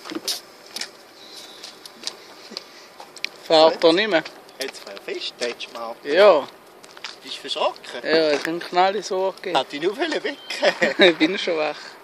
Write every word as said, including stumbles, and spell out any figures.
Fährt er nicht mehr? Jetzt fährt fest, hättest du mal. Ja. Bist du verschrocken? Ja, ich habe einen Knall in so gegeben. Hat dich nur wecken. Ich bin schon wach.